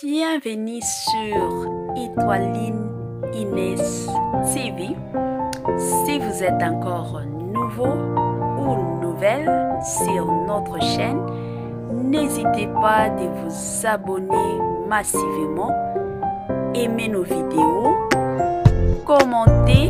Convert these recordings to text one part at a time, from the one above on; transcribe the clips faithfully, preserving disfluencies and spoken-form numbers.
Bienvenue sur Étoiline Inès T V. Si vous êtes encore nouveau ou nouvelle sur notre chaîne, n'hésitez pas de vous abonner massivement, aimer nos vidéos, commenter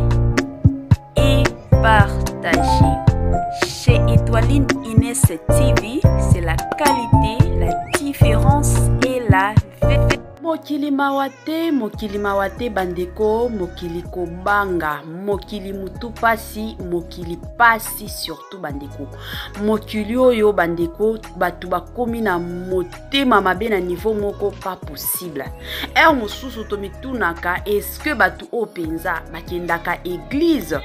et partager. Chez Étoiline Inès T V, c'est la qualité, la différence et la vérité. Mokili mawate, mokili mawate bandeko, mokili kobanga, mokili mutu pasi, mokili pasi surtout bandeko. Mokili oyo bandeko, batu bakomi na motema mabe na niveau moko pas possible. Er mosusu tomitunaka, est-ce que batu openza bakendaka église,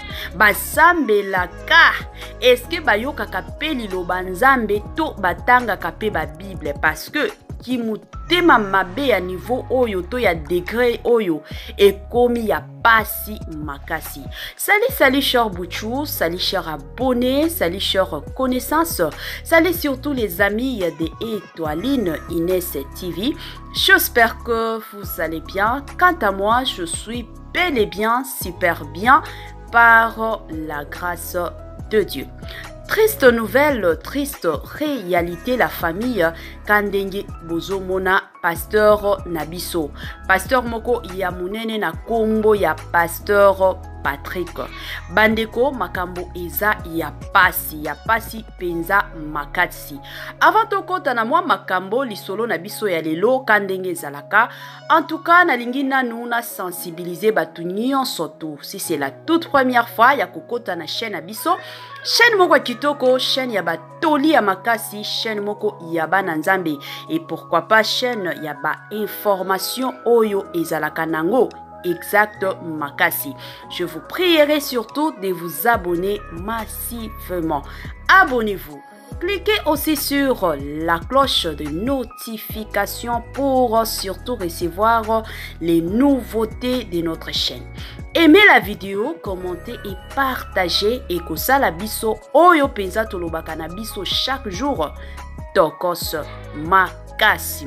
basambelaka, est-ce que bayokaka pe liloba nzambe to batangaka pe ba Bible, parce que qui mutema mabe ya niveau oyo to ya degré oyo et komi ya pasi makasi. Salut salut chers bouchous, salut chers abonnés, salut chers connaissances, salut surtout les amis de Étoiline Inès T V. J'espère que vous allez bien. Quant à moi, je suis bel et bien, super bien par la grâce de Dieu. Triste nouvelle, triste réalité, la famille Kandenge Bozomona, pasteur Nabiso. Pasteur Moko ya munene na kombo ya pasteur Patrick. Bandeko makambo eza ya pasi, ya pasi penza makatsi. Avant tokota na mwa makambo lisolo na biso ya lelo Kandenge zalaka. En tout cas, nalingi nanu na sensibiliser batu nyonso tu. Si c'est la toute première fois ya kokota na chaîne na biso, chaîne moko kitoko, chaîne ya batoli ya makasi, chaîne moko ya bana nzambe, et pourquoi pas chaîne ya ba information oyo ezalaka nango exact makasi. Je vous prierai surtout de vous abonner massivement. Abonnez-vous. Cliquez aussi sur la cloche de notification pour surtout recevoir les nouveautés de notre chaîne. Aimez la vidéo, commentez et partagez. Et que ça la biso oyo penza tolobaka na biso chaque jour. Tokos makasi.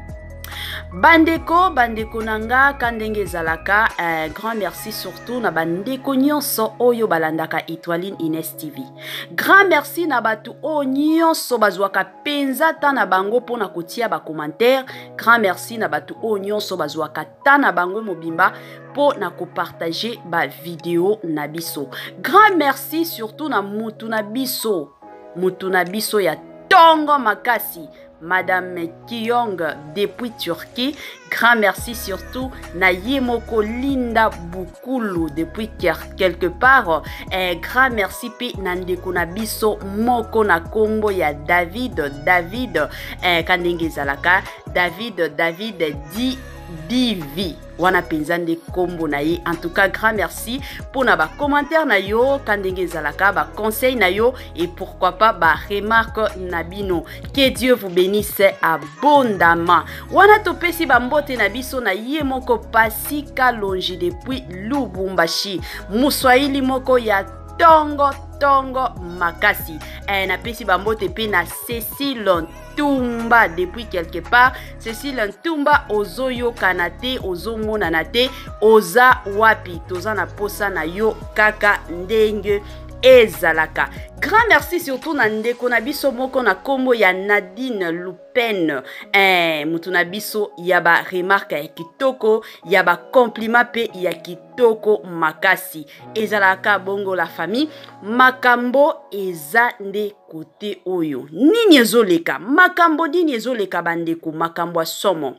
Bandeko, bandeko nanga, Kandenge zalaka, un grand merci surtout na bandeko nyonso oyo balandaka Étoiline Inès T V. Grand merci na batu o nyonso bazwaka penza ta na bango pona kotia ba commentaire. Grand merci na batu o nyonso bazwaka ta na bango mobimba po na ko partager ba vidéo na biso. Grand merci surtout na mutu na biso, mutu na biso ya tongo makasi. Madame Kiyong depuis Turquie, grand merci surtout na Yemoko Linda Bukulu depuis quelque part, un grand merci pe nandeko na biso moko na kombo ya David David eh, Kandenge zalaka David David di Divi wana penzande kombo na ye. En tout cas, grand merci pour na ba commentaire na yo Kandenge zalaka, ba conseil na yo et pourquoi pas ba remarque na bino. Que Dieu vous bénisse abondamment. Wana topesi ba mbote na biso na ye moko Pasika Longi depuis Lubumbashi. Muswahili moko ya tongo tongo makasi. Eh, na pesi ba mbote pe na Cécile Tumba depuis quelque part. Cécile Tumba ozoyo kanate ozomo nanate oza wapi toza na posa na yo kaka ndenge ezalaka. Grand merci surtout na ndeko na biso moko na kombo ya Nadine Lupen. Eh, mutu na biso ya ba remarque ya kitoko, ya ba compliment pe ya kitoko makasi. Ezalaka bongo la famille, makambo eza nde kote oyo. Nini ezoleka? Makambo nini ezoleka bandeko? Makambo somo.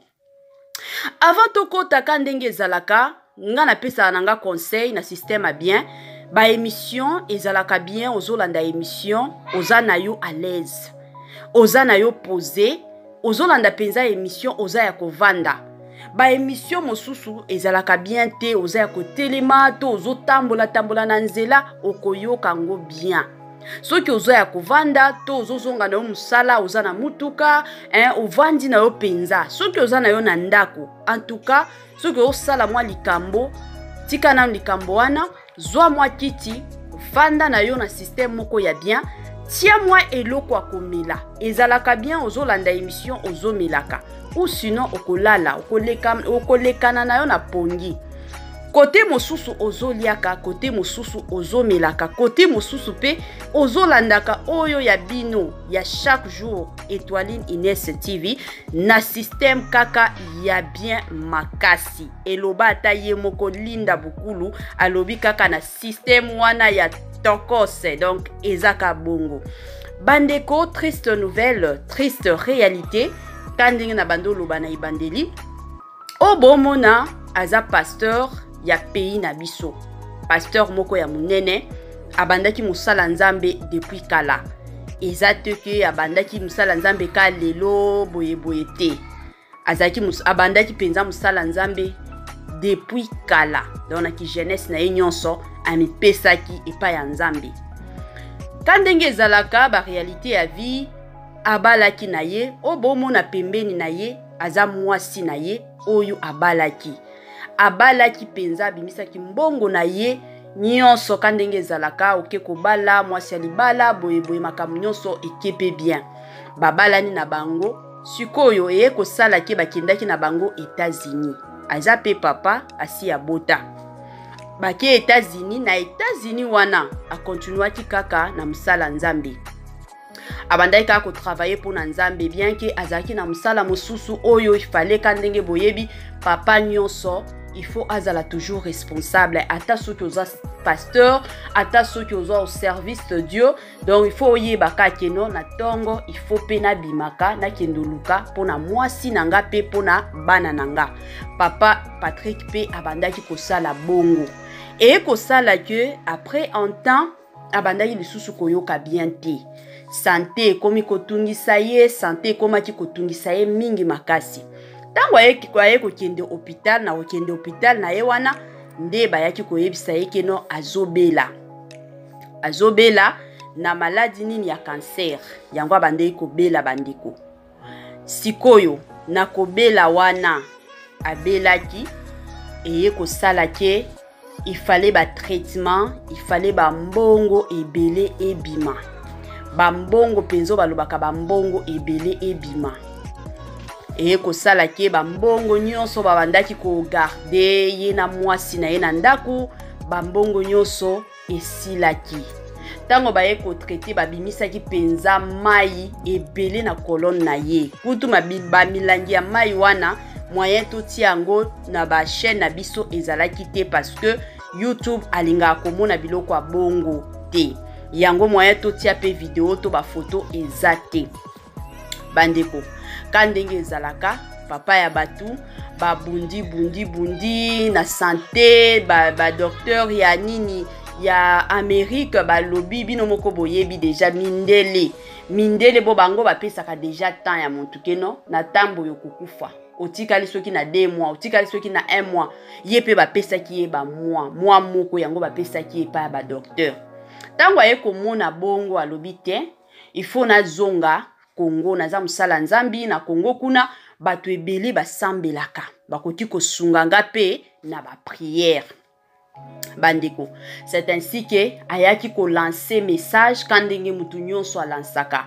Avant tokota Kandenge zalaka, nga na pesa nanga conseil na système a bien. Ba émission ezalaka bien ozolanda émission oza na yo à l'aise, oza na yo posé, ozolanda penza émission oza ya kovanda. Ba émission mosusu ezalaka bien te oza ya kotelema to ozotambola tambola na nzela okoyoka ngo bien. Soki ozo ya kovanda to ozozonga na yo musala oza na mutuka hein, ovandi na yo penza. Soki oza na yo na ndako, en tout cas soki osala mwa likambo tika na likambo wana zwa mwa kiti vanda na yo na système moko ya bien, tia mwa eloko akomela ezalaka bien ozolanda émission ozomelaka. ou sinon okolala okolekana na yo na pongi. Côté mosusu ozoliaka, côté mosusu ozomelaka, côté mosusu pe ozolandaka oyo ya bino ya chaque jour Étoiline Ines T V na système kaka ya bien makasi. Eloba ata ye moko Linda Bukulu alobi kaka na système wana ya tokose, donc ezaka bongo. Bandeko, triste nouvelle, triste réalité. Kandinga na bando loba na ibandeli. Obomona aza pasteur ya pays na biso. Pasteur moko ya munene abandaki musala nzambe depuis kala. Eza teke abandaki musala nzambe ka lelo boye boye te. Azaki mus abandaki penza musala nzambe depuis kala. Donc ki jeunesse na ye nyonso amipesaki epa ya nzambe. Kandenge ezalaka ba réalité ya vie abalaki na ye, obomona pembeni na ye aza mwasi na ye oyo abalaki. Abalaki penza bimisaki mbongo na ye nyonso kandenge ezalaka oke kobala mwasi alibala boye boye makambo nyonso ekepe bien. Babalani na bango sikoyo eye kosala ke bakendaki na bango États-Unis. Aza pe papa asi ya bota. Bake États-Unis na États-Unis wana a continuaki kaka na musala nzambe. Abandaki kaka ko travailler pour na nzambe bien que azaki na musala mosusu oyo il fallait kandenge boyebi papa nyonso il faut azala toujours responsable ata soki oza pasteur ata soki oza au service de Dieu, donc il faut oyeba kakeno na tongo il faut pe na bimaka na kendoluka pona mwasi nanga pe pona bana nanga. Papa Patrick pe abandaki kosala bongo et kosala que après un temps abandaki lisusu koyoka bien te. Santé komi kotungisa ye, santé komaki kotungisa ye mingi makasi. Tango aye kwaye kokende hôpital na kokende hôpital na ye wana nde bayaki koyebisa ye keno azobela. Azobela na maladie nini ya cancer. Yango abandeki kobela bandeko. Sikoyo na kobela wana abelaki eye kosala ke il fallait ba traitement, il fallait ba mbongo ebele ebima. Bambongo penzo balobaka bambongo ebele ebima. E ko sala ke bambongo nyonso babandaki ko garder ye na mwasi na ye na ndaku, bambongo nyonso esilaki. Tango baye ko traiter babimisaki penza mai ebele na colonne na ye. Kutu ba milangi ya mai wana moyen toti yango na ba chaîne na biso ezalaki te parce que YouTube alinga komona biloko ya bongo te. Yango moyen totia pe vidéo to ba photo ezate. Bandeko kandenge ezalaka papa ya batu ba bundi bundi bundi na santé ba, ba docteur ya nini ya Amérique ba lobby bino moko boyebi déjà mindele mindele bo bango ba pesaka déjà temps ya montukeno na tambo yokukufa otikali soki na deux mois otikali soki na un mois yepe ba pesaki ye ba mois mois moko yango ba pesaki ye pa ba docteur. Tango aye komona bongo alobi te, il faut na zonga Congo naza musala nzambi na Congo kuna batu ebele basambelaka bakoti kosunganga pe na ba prière. Bandeko, c'est ainsi que ayaki ko lancer message kandenge mutu nyonso alansaka.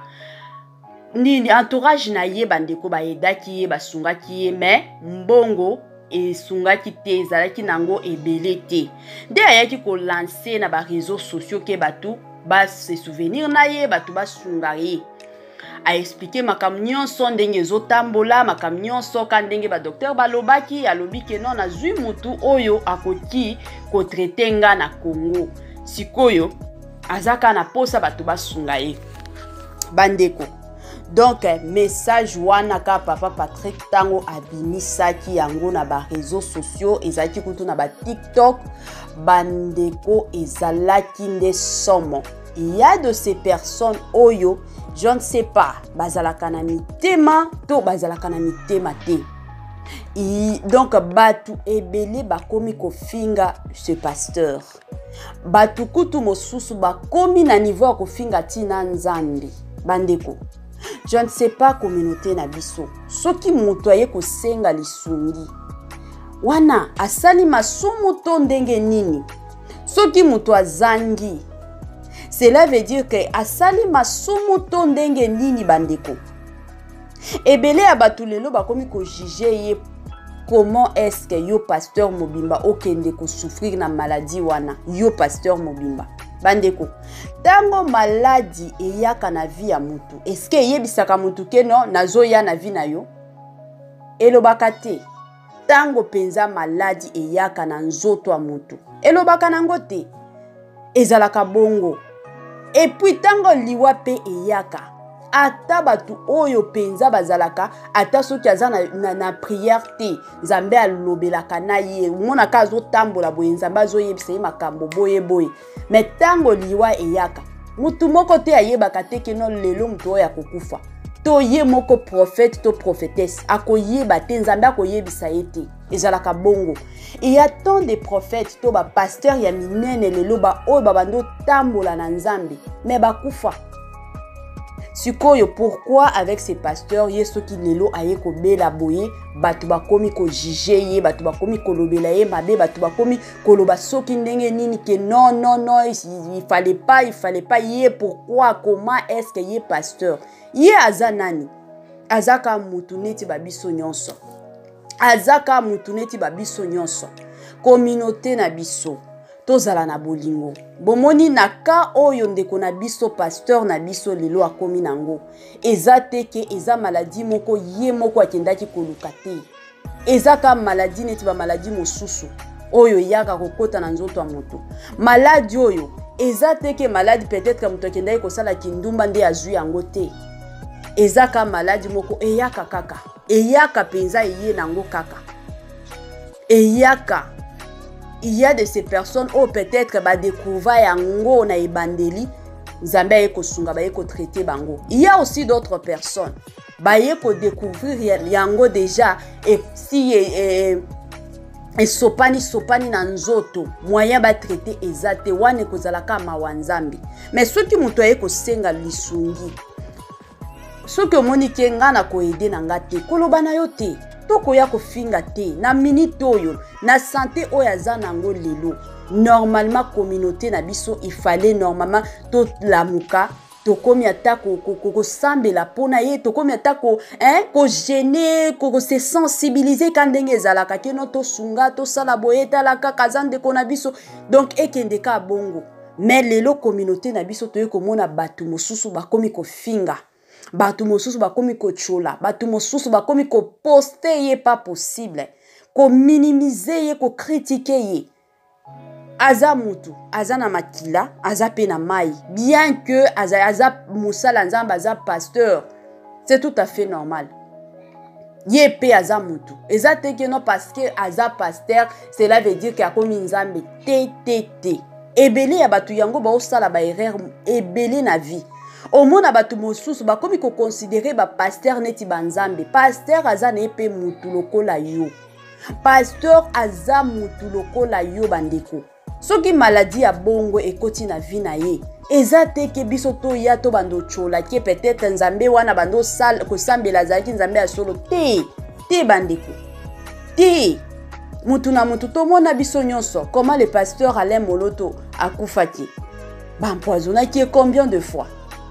Ni entourage na ye bandeko ba edaki ye basungaki ye mais mbongo et sungaki te ezalaki nango ebele te. Nde ayaki ko lancer na ba réseaux sociaux ke batu ba se souvenir na ye batu ba sunga ye. A expliquer makam nyonso ndenge ezotambola makam nyonso ka ndenge ba docteur balobaki alobi ke non azwi mutu oyo akoki ko traiter nga na Congo. Sikoyo azaka na posa batu ba sunga ye. Bandeko, donc message wana ka papa Patrick tango abimisaki yango na ba réseaux sociaux ezalaki kutu na ba TikTok. Bandeko ezalaki nde somo. Il y a de ces personnes oyo je ne sais pas bazalaka na mitema to bazalaka na mitema te. Donc batu ebele bakomi kofinga ce pasteur. Batu kutu mosusu bakomi na niveau kofinga tina nzambi. Bandeko, je ne sais pas communauté na biso soki mutu aye kosenga lisungi wana asali masumu to ndenge nini soki mutu azangi. Cela veut dire que asali masumu to ndenge nini bandeko. ebele ya bato lelo bakomi ko juger ye comment est-ce que yo pasteur mobimba okende ko souffrir na maladie wana yo pasteur mobimba bandeko tango maladie eyaka na vie ya mutu est-ce que yebisaka mutu ke no nazoya na vie na yo elobaka te tango penza maladie eyaka na nzoto ya mutu elobaka nango te ezalaka bongo et puis tango liwa pe eyaka ata batu oyo penza bazalaka ata soki aza na, na, na prière te nzambe alobelaka na ye monaka azotambola boye nzambe azoyebisa ye makambo boye boye me tango liwa eyaka mutu moko te ayebaka te keno lelo mutu oyo akokufa to ye moko prophète to prophétesse akoyeba te nzambe akoyebisa ye te ezalaka bongo. Il y a tant de prophètes to ba pasteur ya minene lelo ba oyo babando tambola na nzambe me bakufa. Sikoyo pourquoi avec ces pasteurs yeso ki lelo aye ko bela boye batu bakomi ko juger ye batu bakomi ko lobela ye mabe batu bakomi ko loba soki ndenge nini ke non non non il, il fallait pas il fallait pas ye pourquoi comment est-ce que ye pasteur ye azanani azaka mutu neti babiso nyonso azaka mutu neti babiso nyonso communauté na biso tozala na bolingo bomoni na ka oyo ndeko na biso pasteur na biso lelo akomi nango eza teke eza maladie moko ye moko akendaki koluka te eza ka maladie neti ba maladie mosusu oyo yaka kokota na nzoto ya moto maladie oyo eza teke maladie peut-être ka moto akendaki kosala kindumba nde azwi yango te eza ka maladie moko eyaka kaka eyaka penza eye nango kaka eyaka. Il y a de ces personnes où peut-être ba découvrir yango na ebandeli nzambe ayeko sunga ba yeko traiter bango. Il y a aussi d'autres personnes ba yeko découvrir yango déjà et si et, et, et sopani sopani na nzoto moyen ba traiter ezate wane kozalaka mawanzambi mais soki muto ayeko senga lisungi soki omoni ke nga na ko aider na ngate koloba na yo te toko ya kofinga te na minute oyo na santé oyo aza nango lelo normalement communauté na biso il fallait normalement to lamuka to komi ata ko ko sambela pona ye to komi ata ko hein ko gêner ko se sensibiliser quand ndenge ezalaka ke no to sunga to sala boyeta la kaka zande ko na biso donc ekende ka bongo mais lelo communauté na biso to ko mona batu mosusu bakomi ko finga batu mosusu bakomi ko chola batu mosusu bakomi ko poster ye pas possible ko minimiser ye ko critiquer ye aza mutu aza na makila aza pe na mai bien que aza aza musala nzamba aza pasteur c'est tout à fait normal ye pe aza mutu eza te que non parce que aza pasteur cela veut dire que akomi nzambe te te te ebele ya batu yango ba osala ba erreur ebele na vie. Au monde abatu mosusu bakomi ko considérer ba pasteur neti banzambe pasteur aza na epe mutu lokola yo pasteur aza mutu lokola yo bandeko soki maladie ya bongo ekoti na vie na ye eza teke biso to ya to bando chola ki peut-être nzambe wana bando sal ko sambela zaki nzambe ya solo te te bandeko te mutu na mutu to mona biso nyonso comment le pasteur Alain Moloto akufaki ba empoisonnaki combien de fois.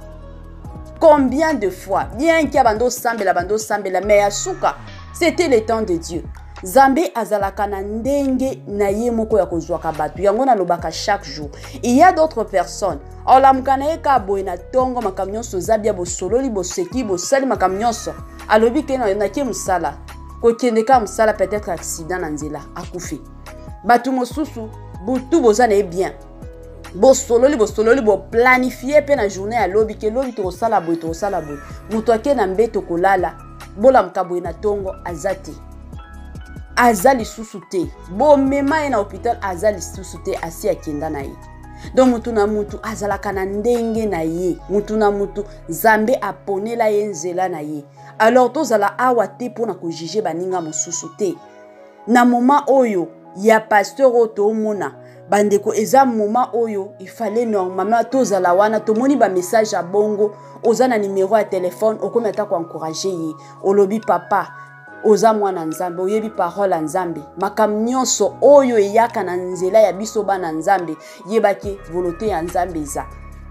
Combien de fois, bien qu'il y a bando sambela bando sambela mais asuka, c'était le temps de Dieu. Zambe azalaka na ndenge na ye moko ya kozwaka batu yango na lobaka chaque jour. Il y a d'autres personnes. Ola mukana ye ka boye na tongo makamnyonso zabia bo sololi bo seki bo sali makamnyonso. Alobi ke na na ke musala. Ko kende ka musala peut-être accident na nzela akufi. Batu mosusu butu bozana e bien. Bo sololi bo sololi bo planifier pe na journée à lobi ke lobi to sala boy to sala boy muto ake na mbeto kolala bola mkabwe na tongo azati azali susute bo mema na hôpital azali susute asi akenda na ye donc mutu na mutu azalaka na ndenge na ye mutu na mutu zambe aponela ye nzela na ye alors tozala awa te pona ko juger baninga mosusu te na moment oyo ya pasteur oto mona bandeko eza moment oyo il fallait normalement tozala wana tomoni ba message à bongo oza na numéro ya téléphone okomi ata ko encourager ye olobi papa oza mwana nzambe oyebi parole ya nzambe makam nyonso oyo eyaka na nzela ya biso bana nzambe yebaki volonté ya nzambe eza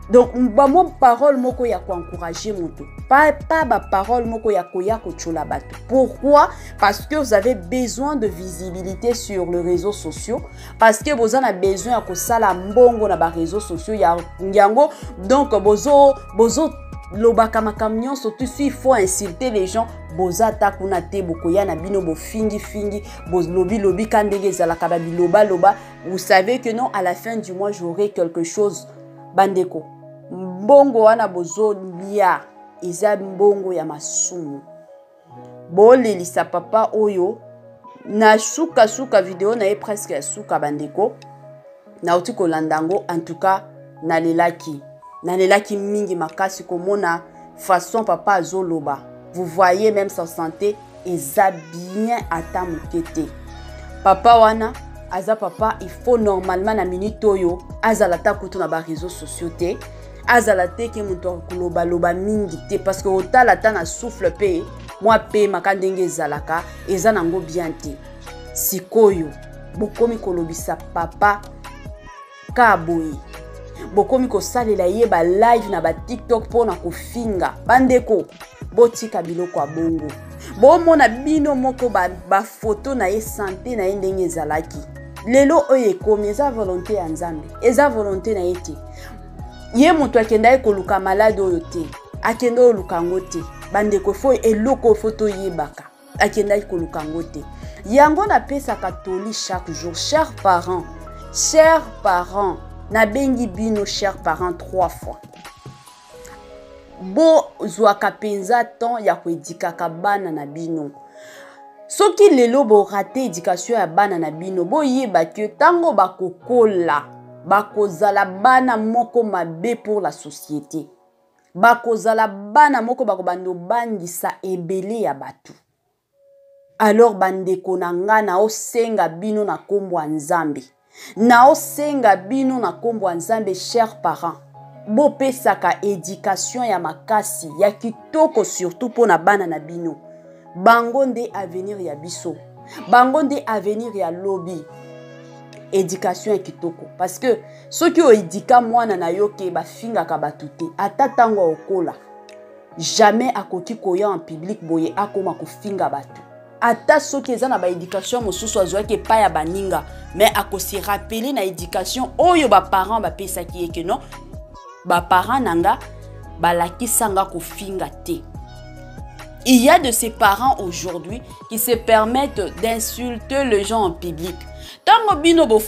Donc ba mo parole moko ya ko encourager moto, pas pas ba parole moko ya ko ya ko chola bato. Pourquoi? Parce que vous avez besoin de visibilité sur les réseaux sociaux, parce que vous en avez besoin ya ko sala mbongo na ba réseaux sociaux ya nyango. Donc bozo bozo lobaka makamnyo surtout s'il faut insulter les gens, boza takuna te bokoya na bino bo fingi fingi bo lobi lobi kandege za la kababi loba loba. Vous savez que non, à la fin du mois j'aurai quelque chose bandeko. Mbongo wana bozo lia eza mbongo ya masumu. Bole lisa papa oyo na suka suka video na e presque ya suka bandeko. Na uti ko landango en tout cas na lelaki. Na lelaki mingi makasi komona façon papa azoloba. Vous voyez même sa santé eza bien ata mukete. Papa wana aza papa il faut normalement na minute oyo azala ta kutu na ba réseaux sociaux te. Azala te ki muto kuloba loba mingi te parce que otala ta na souffle pe moi pe makandenge zalaka eza nango bien te. Sikoyo bokomi kolobisa papa kaboyi. Bokomi ko salela ye ba live na ba TikTok pona ko finga bandeko botika biloko ya bongo. Bo mona bino moko ba, ba photo na ye santé na ye ndenge zalaki. Lelo oye komi eza volonté ya Nzambe. Eza volonté na ye te. Ye mutu akenda ye koluka malade oyo te. Akenda oluka ngo te. Bandeko fo eloko photo yebaka. Akenda ye koluka ngo te. Yango na pesa katoli chaque jour. Chers parents, chers parents, na bengi bino chers parents trois fois. Bo zwaka penza temps ya ko edikaka bana na bino. Soki lelo bo raté éducation ya bana na bino, bo yeba que tango bakokola, bakozala bana moko mabe pour la société. Bakozala bana moko bakobando bandisa ebele ya batu. Alors bandeko na nga na osenga bino na kombo ya Nzambe. Na osenga bino na kombo ya Nzambe chers parents. Bo pesaka éducation ya makasi ya kitoko surtout pour na bana na bino. Bango nde avenir ya biso. Bango nde avenir ya lobby. Éducation ya kitoko. Parce que ceux qui ont éduqué mwana na yoke ba finga ka batute. Ata tango okola. Jamais akoki koya en public boye akoma ko finga batu. Ata ceux qui ont ba éducation mosusu azwaki pa ya baninga. Mais akosi rappeler na éducation oyo ba parents ba pesa ki eke non. Ba parents nanga balaki sanga ko finga te. Il y a de ces parents aujourd'hui qui se permettent d'insulter les gens en public. Tango bino bo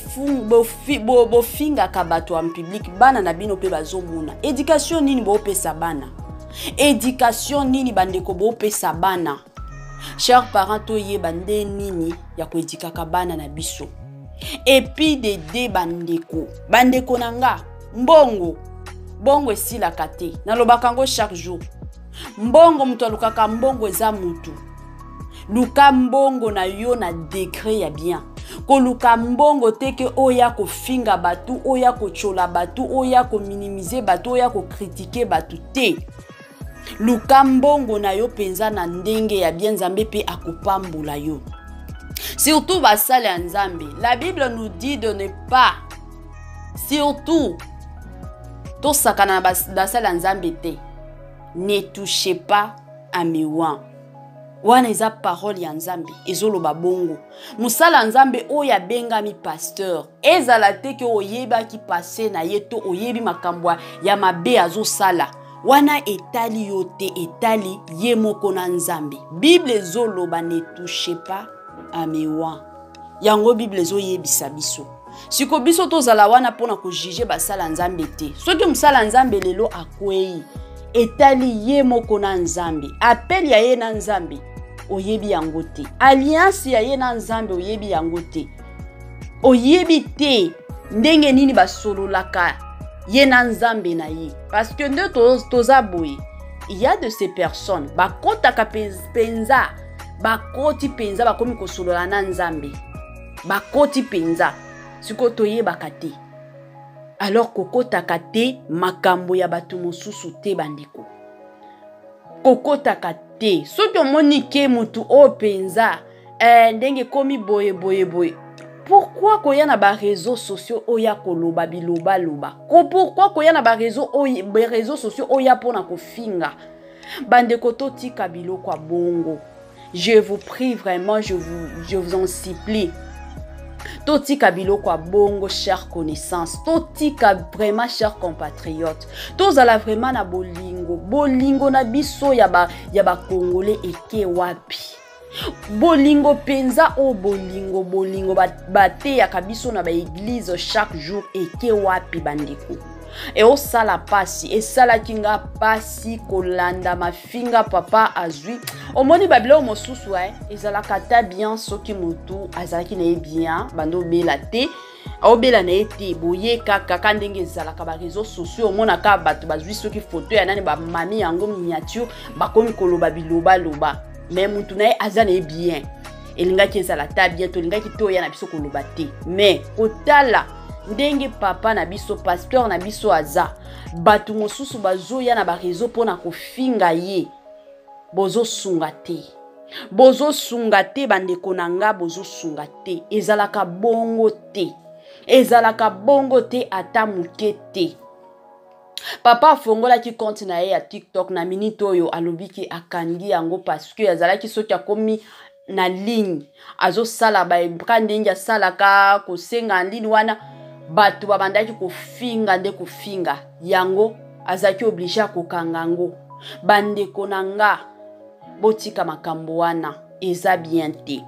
bo finga kabato en public, bana na bino pe bazomuna. Éducation nini bo pesa bana. Éducation nini bandeko bo pesa bana. Chers parents toye bande nini ya ko edikaka bana na biso. Et puis de de bandeko. Bandeko nanga mbongo. Bongo esila kate. Na lobakango chaque jour. Mbongo mutu alukaka mbongo eza mutu. Luka mbongo na yo na degré ya bien. Ko luka mbongo teke oya ko finga batu, oya ko chola batu, oya ko minimiser batu, oya ko critiquer batu te. Luka mbongo na yo penza na ndenge ya bien Nzambe pe akopambula yo. Surtout basale ya Nzambe. La Bible nous dit de ne pas, surtout, to sakana basale ya Nzambe te. Ne touchez pas à mes wan. Wana eza parole ya Nzambe ezoloba bongo. Musala Nzambe oya benga mi pasteur. Ezala te ke oyeba ki passe na yeto oyebi makambwa ya mabe azo sala. Wana etali yote etali ye moko na Nzambe. Bible ezoloba ne touchez pas à mes wan. Yango Bible ezoyebisa biso. Siko biso tozala wana pona ko juger basala Nzambe te. Soki musala Nzambe lelo akwei etali ye moko na Nzambe. Appel ya ye na Nzambe oyebi yango te. Alliance ya ye na Nzambe oyebi yango te. Oyebi te ndenge nini basololaka ye na Nzambe na ye. Parce que nde toza boye. Il y a de ces personnes bakotaka penza, bakoti penza bakomi kosolola na Nzambe. Bakoti penza siko toyebaka te. Alors kokotaka te makambo ya batu mosusu te bandeko. Kokotaka te. Soki omoni ke mutu o penza eh ndenge komi boye boye boye. pourquoi koya na ba réseaux sociaux oya koloba biloba loba? Ko pourquoi koya na ba réseaux oya ba réseaux sociaux oya pona ko finga? Bande koto tika biloko bongo. Je vous prie vraiment, je vous je vous en supplie. Totika biloko bongo, chers connaissances. Totika vraiment, chers compatriotes. Tozala vraiment na bolingo. Bolingo na biso ya ba ya ba Congolais eke wapi. Bolingo penza o bolingo bolingo bate ya kabiso na ba église chaque jour eke wapi bandeko. E o sala pasi e sala kinga pasi kolanda mafinga papa azui omoni babilo mosusu eh ezala kata bien soki mutu azalaki na bien bando bela te o bela na ete boye kaka kandenge ezala ka ba réseaux sociaux omona ka batu bazui soki photo ya nani ba mami yango miniature bakomi koloba biloba loba mais mutu na azana e bien elingaki ezala ta bien to lingaki to ya na biso koloba te mais otala ndenge papa na biso pasteur na biso aza batu mosusu bazoya na ba réseau pona kofinga ye bozo sunga te bozo sunga te bandeko nanga bozo sunga te ezalaka bongo te ezalaka bongo te ata muke te. Papa fongola ki compte na ye ya TikTok na minute oyo alobiki akangi yango parce que azalaki soki akomi na ligne azo sala ba branding sala ka ko senga ndini wana batu babandaki ko finga nde ko finga yango azaki obligé ko kangango bandeko nanga botika makambo wana eza bien te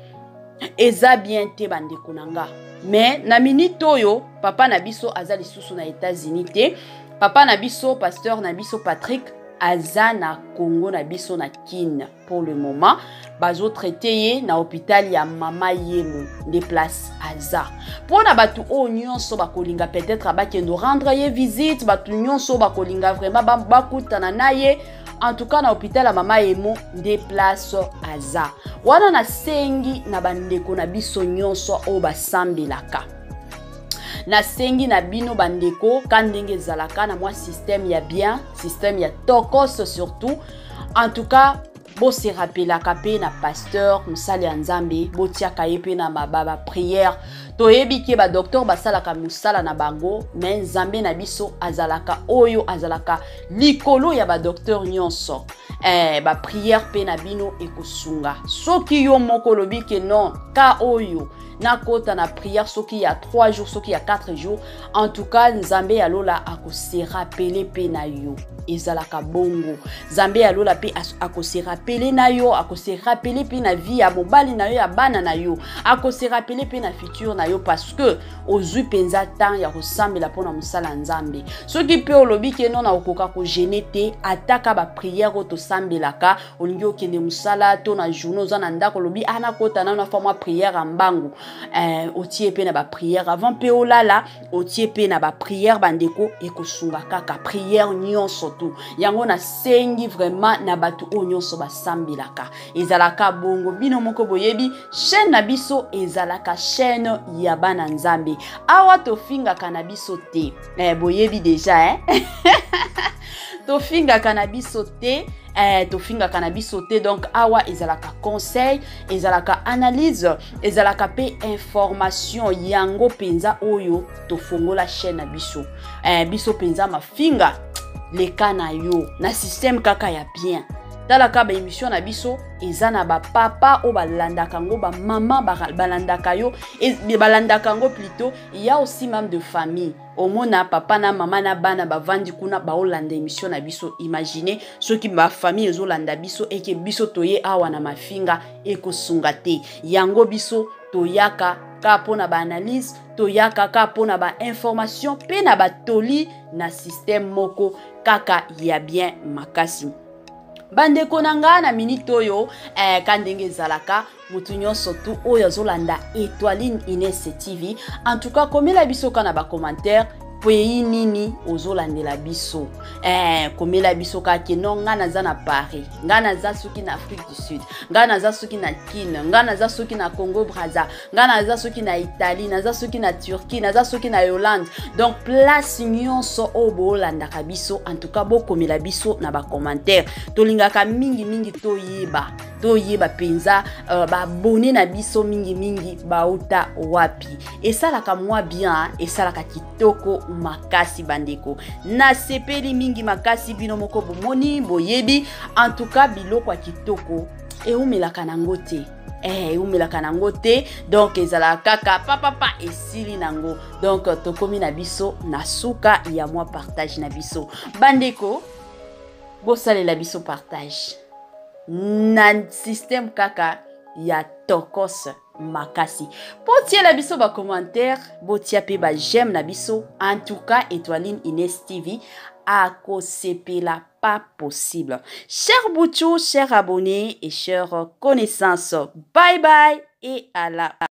eza bien te bandeko nanga. Mais na minute oyo papa na biso azali susu na États-Unis te papa na biso pasteur na biso Patrick aza na Congo na biso na Kin pour le moment bazo traité na hôpital ya mama yemo de place aza pona batu o nyonso bakolinga peut-être bakendo rendre ye visite batu nyonso bakolinga vraiment bakutana na ye en tout cas na hôpital ya mama yemo de place aza wana na sengi na bandeko na biso nyonso o basambelaka na sengi na bino bandeko kandenge zalaka na moi système ya bien système ya tokos surtout en tout cas bo se rappela kapé na pasteur musali ya nzambe botia kayepe na mababa prière to yebiki ba docteur basalaka musala na bango mais nzambe na biso azalaka oyo azalaka likolo ya ba docteur nyonso eh ba prière pe na bino ekosunga soki yo moko lobike non ka oyo na kota na prière soki ya trois jours soki ya quatre jours en tout cas nzambe alola akose rappeler pe na yo ezalaka bongo nzambe alola pe akose rappeler na yo akose rappeler pe na vie ya mobali na yo ya bana na yo akose rappeler pe na futur na yo parce que ozui penza temps ya kosambela pona musala nzambe soki pe olobi ke non na okoka ko gêner te ataka ba prière oto sambelaka olingi okende musala to na journée za na ndako lobi ana kota na na forma prière ambangu euh otie pe na ba prière avant pe olala otie pe na ba prière bandeko ekosunga kaka prière nyonso tu yango na sengi vraiment na batu o nyonso basambelaka ezalaka bongo bino moko boyebi chaîne na biso ezalaka chaîne ya bana nzambe awa tofinga kana biso te eh boyebi déjà hein tofinga kana biso te eh tofinga kana biso te donc awa ezalaka conseil ezalaka analyse ezalaka pe information yango penza oyo tofongola chaîne na biso eh biso penza mafinga leka na yo na système kaka ya bien talaka ba émission na biso ezana ba papa o balandaka ngo ba mama balandaka yo et balandaka ngo plutôt il y a aussi même de famille omona papa na mama na bana bavandi kuna ba olanda émission na biso imaginez ceux qui ba famille ezolanda biso et que biso toye awa na mafinga ekosunga te yango biso toyaka ka pona ba analyse toyaka ka pona ba information pe na ba toli na système moko kaka ya bien makasi bandeko nanga na minute oyo eh kandenge zalaka mutu nyonso tu oyo zolanda Étoiline Ines T V en tout cas komela biso kana ba commentaire poyi nini ozolandela biso eh komela biso ka ke non ngana za na Paris ngana za soki na Afrique du Sud ngana za soki na Guinée ngana za soki na Congo Brazza ngana za soki na Italie na za soki na Turquie na za soki na Hollande donc place nyonso obo landaka biso en tout cas bo komela biso na ba commentaire tolingaka mingi mingi to yeba toyeba penza uh, babone na biso mingi mingi bauta wapi esalaka mwa bien esalaka kitoko makasi bandeko na sepeli mingi makasi bino moko bomoni boyebi en tout cas biloko ya kitoko eumelaka nango te eh eumelaka nango te donc ezala kaka papa esili nango donc tokomi na biso na suka ya mwa partage na biso bandeko bosalela biso partage na système kaka ya tokos makasi potia la biso ba commentaire botia pe ba j'aime na biso en tout cas Étoiline Inès T V a kosepela pas possible. Chers Bouchou, chers abonnés et chers connaissances, bye bye et à la